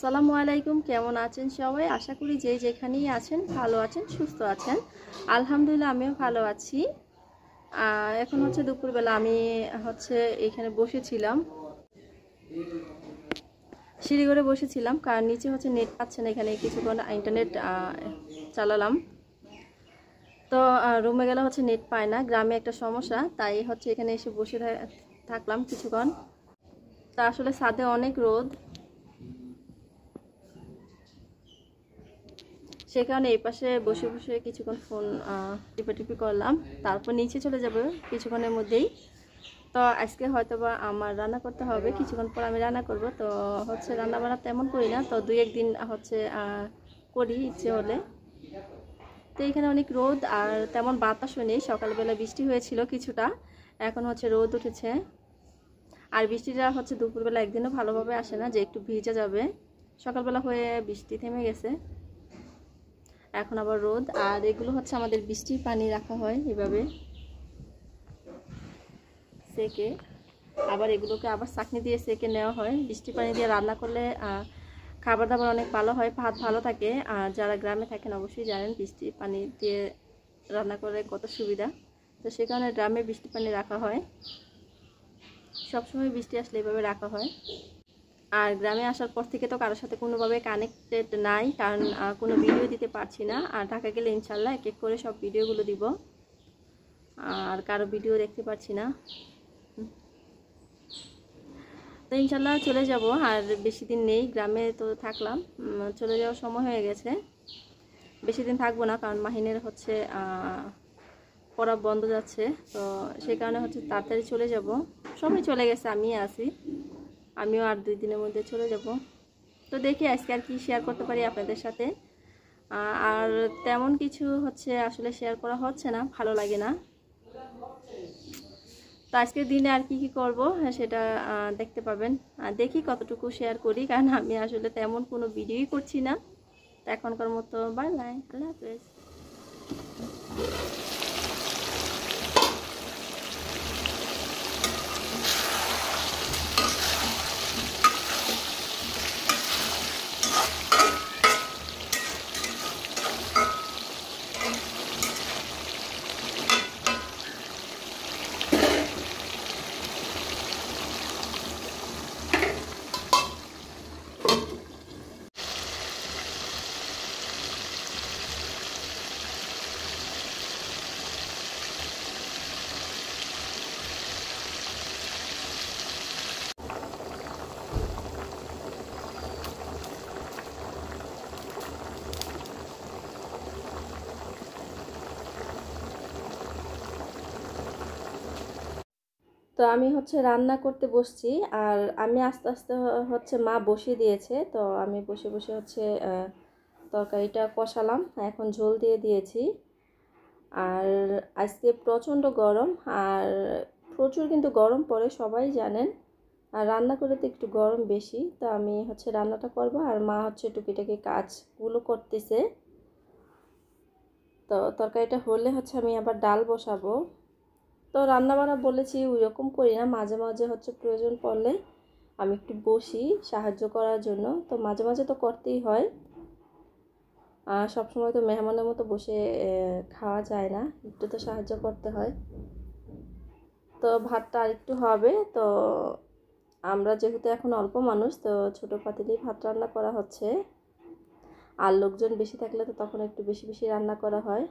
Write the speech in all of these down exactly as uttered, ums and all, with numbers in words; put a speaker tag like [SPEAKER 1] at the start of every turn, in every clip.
[SPEAKER 1] আসসালামু আলাইকুম, কেমন আছেন সবাই? আশা করি যে যেখানেই আছেন ভালো আছেন, সুস্থ আছেন। আলহামদুলিল্লাহ আমিও ভালো আছি। এখন হচ্ছে দুপুরবেলা, আমি হচ্ছে এখানে বসেছিলাম, সিঁড়ি করে বসেছিলাম, কারণ নিচে হচ্ছে নেট পাচ্ছে না। এখানে কিছুক্ষণ ইন্টারনেট চালালাম, তো রুমে গেলে হচ্ছে নেট পায় না, গ্রামে একটা সমস্যা, তাই হচ্ছে এখানে এসে বসে থাকলাম কিছুক্ষণ। তা আসলে ছাদে অনেক রোদ, সে কারণে এই পাশে বসে বসে কিছুক্ষণ ফোন টিপাটিপি করলাম, তারপর নিচে চলে যাব কিছুক্ষণের মধ্যেই। তো আজকে হয়তো বা আমার রান্না করতে হবে, কিছুক্ষণ পর আমি রান্না করব। তো হচ্ছে রান্না বান্না তেমন করি না, তো দুই একদিন হচ্ছে করি ইচ্ছে হলে। তো এখানে অনেক রোদ আর তেমন বাতাসও নেই। সকালবেলা বৃষ্টি হয়েছিল কিছুটা, এখন হচ্ছে রোদ উঠেছে। আর বৃষ্টিটা হচ্ছে দুপুরবেলা একদিনও ভালোভাবে আসে না, যে একটু ভিজা যাবে। সকালবেলা হয়ে বৃষ্টি থেমে গেছে, এখন আবার রোদ। আর এগুলো হচ্ছে আমাদের বৃষ্টির পানি রাখা হয় এভাবে সেকে, আবার এগুলোকে আবার চাকনি দিয়ে সেকে নেওয়া হয়। বৃষ্টির পানি দিয়ে রান্না করলে খাবার দাবার অনেক ভালো হয়, ভাত ভালো থাকে। আর যারা গ্রামে থাকেন অবশ্যই জানেন বৃষ্টির পানি দিয়ে রান্না করে কত সুবিধা। তো সে কারণে গ্রামে বৃষ্টির পানি রাখা হয়, সবসময় বৃষ্টি আসলে এভাবে রাখা হয়। আর গ্রামে আসার পর থেকে তো কারোর সাথে কোনোভাবে কানেক্টেড নাই, কারণ কোনো ভিডিও দিতে পারছি না। আর ঢাকা গেলে ইনশাল্লাহ এক এক করে সব ভিডিওগুলো দিব, আর কারো ভিডিও দেখতে পারছি না। তো ইনশাল্লাহ চলে যাব, আর বেশি দিন নেই। গ্রামে তো থাকলাম, চলে যাওয়ার সময় হয়ে গেছে। বেশি দিন থাকবো না, কারণ মাহিনের হচ্ছে পড়া বন্ধ যাচ্ছে, তো সেই কারণে হচ্ছে তাড়াতাড়ি চলে যাব। সবাই চলে গেছে, আমি আছি, আমিও আর দুই দিনের মধ্যে চলে যাব। তো দেখি আজকে আর কি শেয়ার করতে পারি আপনাদের সাথে। আর তেমন কিছু হচ্ছে আসলে শেয়ার করা হচ্ছে না, ভালো লাগে না। তো আজকের দিনে আর কি কি করব সেটা দেখতে পাবেন। দেখি কতটুকু শেয়ার করি, কারণ আমি আসলে তেমন কোনো ভিডিওই করছি না। তো এখনকার মতো বাই বাই, আল্লাহ হাফেজ। তো আমি হচ্ছে রান্না করতে বসছি, আর আমি আস্তে আস্তে হচ্ছে মা বসিয়ে দিয়েছে, তো আমি বসে বসে হচ্ছে তরকারিটা কষালাম, এখন ঝোল দিয়ে দিয়েছি। আর আজকে প্রচণ্ড গরম, আর প্রচুর কিন্তু গরম পড়ে, সবাই জানেন। আর রান্না করে তো একটু গরম বেশি, তো আমি হচ্ছে রান্নাটা করব, আর মা হচ্ছে টুকিটাকি কাজগুলো করতেছে। তো তরকারিটা হলে হচ্ছে আমি আবার ডাল বসাবো। তো রান্নাবান্না বলেছি ওই রকম করি না, মাঝে মাঝে হচ্ছে প্রয়োজন পড়লে আমি একটু বসি সাহায্য করার জন্য। তো মাঝে মাঝে তো করতেই হয়, আর সবসময় তো মেহমানের মতো বসে খাওয়া যায় না, একটু তো সাহায্য করতে হয়। তো ভাতটা আরেকটু হবে, তো আমরা যেহেতু এখন অল্প মানুষ, তো ছোটো পাতিলেই ভাত রান্না করা হচ্ছে। আর লোকজন বেশি থাকলে তো তখন একটু বেশি বেশি রান্না করা হয়।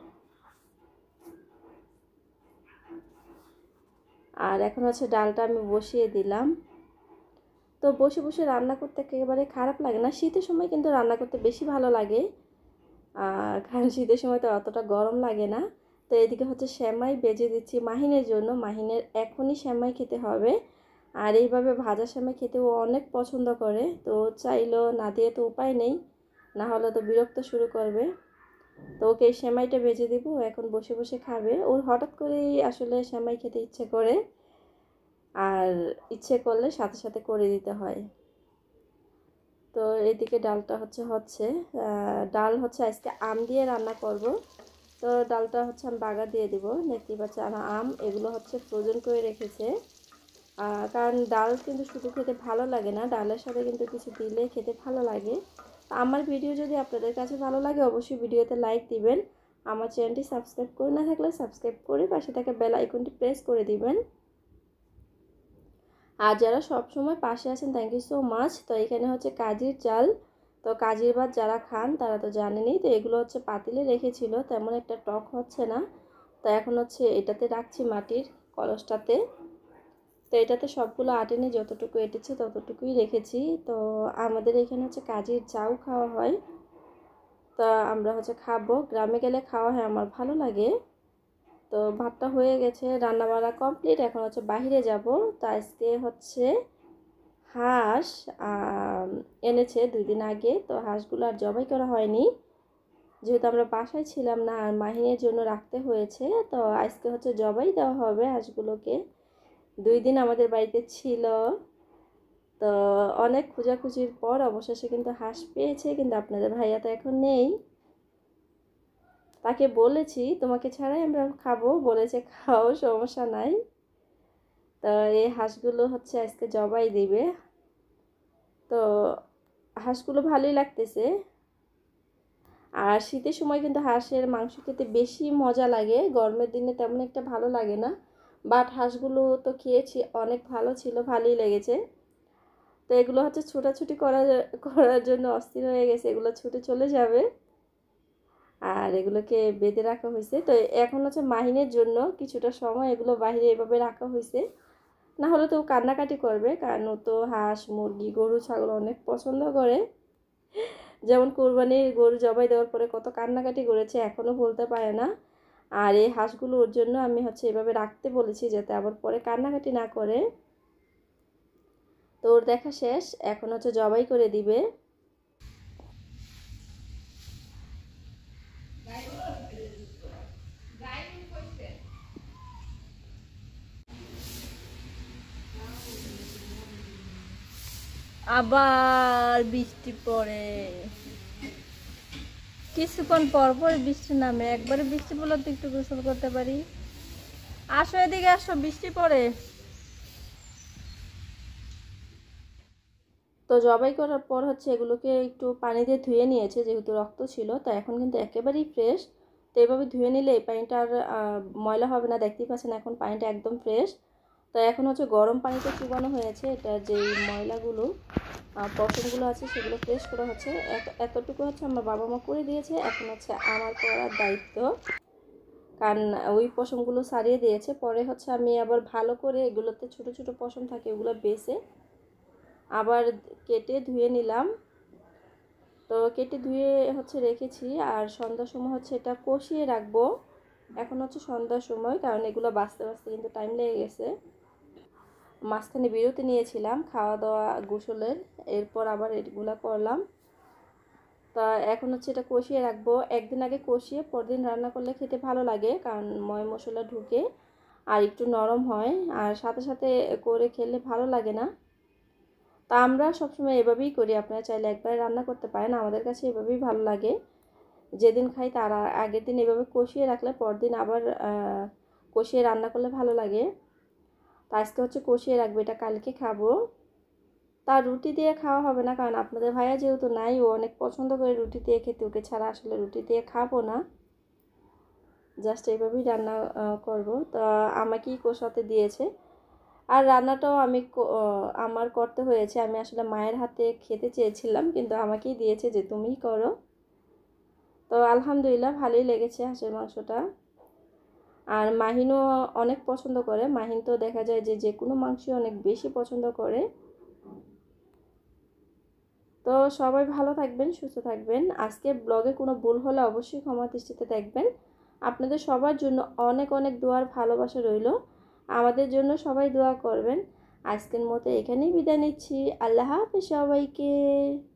[SPEAKER 1] আর এখন হচ্ছে ডালটা আমি বসিয়ে দিলাম। তো বসে বসে রান্না করতে একেবারে খারাপ লাগে না, শীতের সময় কিন্তু রান্না করতে বেশি ভালো লাগে, আর কারণ শীতের সময় তো অতটা গরম লাগে না। তো এদিকে হচ্ছে সেমাই ভেজে দিচ্ছি মাহিনের জন্য, মাহিনের এখনই সেমাই খেতে হবে। আর এইভাবে ভাজা সেমাই খেতে ও অনেক পছন্দ করে, তো চাইলো না দিয়ে তো উপায় নেই, না হলে তো বিরক্ত শুরু করবে। তো ওকে এই সেমাইটা ভেজে দেবো, এখন বসে বসে খাবে। ওর হঠাৎ করেই আসলে সেমাই খেতে ইচ্ছে করে, আর ইচ্ছে করলে সাথে সাথে করে দিতে হয়। তো এদিকে ডালটা হচ্ছে হচ্ছে ডাল হচ্ছে আজকে আম দিয়ে রান্না করব। তো ডালটা হচ্ছে আমি বাগা দিয়ে দিব, দেখতেই পাচ্ছি। আর আম এগুলো হচ্ছে ফ্রোজেন করে রেখেছে, কারণ ডাল কিন্তু শুধু খেতে ভালো লাগে না, ডালের সাথে কিন্তু কিছু দিলে খেতে ভালো লাগে। আমার ভিডিও যদি আপনাদের কাছে ভালো লাগে অবশ্যই ভিডিওতে লাইক দিবেন, আমার চ্যানেলটি সাবস্ক্রাইব করে না থাকলে সাবস্ক্রাইব করে পাশে থাকা বেল আইকনটি প্রেস করে দিবেন। আর যারা সব সময় পাশে আছেন থ্যাংক ইউ সো মাচ। তো এখানে হচ্ছে কাজির চাল, তো কাজির ভাত যারা খান তারা তো জানেনই। তো এগুলো হচ্ছে পাতিলে রেখেছিল, তেমন একটা টক হচ্ছে না, তো এখন হচ্ছে এটাতে রাখছি মাটির কলসটাতে। তো এটাতে সবগুলো আটেনি, যতটুকু এটেছে ততটুকুই রেখেছি। তো আমাদের এখানে হচ্ছে কাজির চাউ খাওয়া হয়, তো আমরা হচ্ছে খাবো, গ্রামে গেলে খাওয়া হয়, আমার ভালো লাগে। তো ভাতটা হয়ে গেছে, রান্নাবান্না কমপ্লিট, এখন হচ্ছে বাহিরে যাব। তো আজকে হচ্ছে হাঁস এনেছে দুই দিন আগে, তো হাঁসগুলো আর জবাই করা হয়নি যেহেতু আমরা বাসায় ছিলাম না, আর মাহিনের জন্য রাখতে হয়েছে। তো আজকে হচ্ছে জবাই দেওয়া হবে হাঁসগুলোকে, দুই দিন আমাদের বাড়িতে ছিল। তো অনেক খোঁজাখুঁজির পর অবশেষে কিন্তু হাঁস পেয়েছে, কিন্তু আপনাদের ভাইয়া তো এখন নেই। তাকে বলেছি তোমাকে ছাড়াই আমরা খাবো, বলেছে খাও সমস্যা নাই। তো এই হাঁসগুলো হচ্ছে আজকে জবাই দিবে। তো হাঁসগুলো ভালোই লাগতেছে। আর শীতের সময় কিন্তু হাঁসের মাংস খেতে বেশি মজা লাগে, গরমের দিনে তেমন একটা ভালো লাগে না। বাট হাঁসগুলো তো খেয়েছি, অনেক ভালো ছিল, ভালোই লেগেছে। তো এগুলো হচ্ছে ছোটাছুটি করার করার জন্য অস্থির হয়ে গেছে, এগুলো ছুটে চলে যাবে। আর এগুলোকে বেঁধে রাখা হয়েছে। তো এখন হচ্ছে মাহিনের জন্য কিছুটা সময় এগুলো বাইরে এভাবে রাখা হয়েছে, না হলে তো কান্নাকাটি করবে, কারণ ও তো হাঁস মুরগি গরু ছাগল অনেক পছন্দ করে। যেমন কোরবানির গরু জবাই দেওয়ার পরে কত কান্নাকাটি করেছে, এখনও বলতে পারে না। আর এই হাঁসগুলো ওর জন্য আমি হচ্ছে এভাবে রাখতে বলেছি, যাতে আবার পরে কান্নাকাটি না করে। তো ওর দেখা শেষ, এখন হচ্ছে জবাই করে দিবে। আবার বৃষ্টি পড়ে, কিছুক্ষণ পর পর বৃষ্টি নামে, একবারে বৃষ্টি পড়লে তো একটু গোসল করতে পারি। আসো এদিকে আসো, বৃষ্টি পড়ে। তো জবাই করার পর হচ্ছে এগুলোকে একটু পানি দিয়ে ধুয়ে নিয়েছে, যেহেতু রক্ত ছিল। তো এখন কিন্তু একেবারেই ফ্রেশ। তো এইভাবে ধুয়ে নিলে এই পানিটা আর ময়লা হবে না, দেখতেই পাচ্ছেন এখন পানিটা একদম ফ্রেশ। তো এখন হচ্ছে গরম পানিতে চুবানো হয়েছে, এটা যেই ময়লাগুলো পশমগুলো আছে সেগুলো ফ্রেশ করা হচ্ছে। এতটুকু হচ্ছে আমার বাবা মা করে দিয়েছে, এখন হচ্ছে আমার করার দায়িত্ব, কারণ ওই পশমগুলো সারিয়ে দিয়েছে। পরে হচ্ছে আমি আবার ভালো করে এগুলোতে ছোট ছোট পশম থাকে ওগুলো বেছে আবার কেটে ধুয়ে নিলাম। তো কেটে ধুয়ে হচ্ছে রেখেছি, আর সন্ধ্যার সময় হচ্ছে এটা কষিয়ে রাখবো। এখন হচ্ছে সন্ধ্যার সময়, কারণ এগুলো বাঁচতে বাঁচতে কিন্তু টাইম লেগে গেছে। মাঝখানে বিরতি নিয়েছিলাম খাওয়া দাওয়া গোসলের, এরপর আবার এগুলো করলাম। তা এখন হচ্ছে এটা কষিয়ে রাখবো, একদিন আগে কষিয়ে পরদিন রান্না করলে খেতে ভালো লাগে, কারণ ময় মশলা ঢুকে আর একটু নরম হয়, আর সাথে সাথে করে খেলে ভালো লাগে না। তা আমরা সবসময় এভাবেই করি, আপনারা চাইলে একবার রান্না করতে পারেন, আমাদের কাছে এভাবেই ভালো লাগে। যেদিন খাই তার আগের দিন এভাবে কষিয়ে রাখলে পরদিন আবার কষিয়ে রান্না করলে ভালো লাগে। তা আজকে হচ্ছে কষিয়ে রাখবো, এটা কালকে খাবো। তা রুটি দিয়ে খাওয়া হবে না, কারণ আপনাদের ভাইয়া যেহেতু নাই, ও অনেক পছন্দ করে রুটি দিয়ে খেতে, ওকে ছাড়া আসলে রুটি দিয়ে খাবো না। জাস্ট এইভাবেই রান্না করব। তা আমাকেই কষাতে দিয়েছে, আর রান্নাটাও আমি আমার করতে হয়েছে। আমি আসলে মায়ের হাতে খেতে চেয়েছিলাম, কিন্তু আমাকেই দিয়েছে যে তুমিই করো। তো আলহামদুলিল্লাহ ভালোই লেগেছে হাঁসের মাংসটা। আর মাহিনও অনেক পছন্দ করে, মাহিন তো দেখা যায় যে যে কোনো মাংসই অনেক বেশি পছন্দ করে। তো সবাই ভালো থাকবেন, সুস্থ থাকবেন। আজকের ব্লগে কোনো ভুল হলে অবশ্যই ক্ষমা দৃষ্টিতে দেখবেন। আপনাদের সবার জন্য অনেক অনেক দোয়ার ভালোবাসা রইল, আমাদের জন্য সবাই দোয়া করবেন। আজকের মতো এখানেই বিদায় নিচ্ছি, আল্লাহ হাফেজ সবাইকে।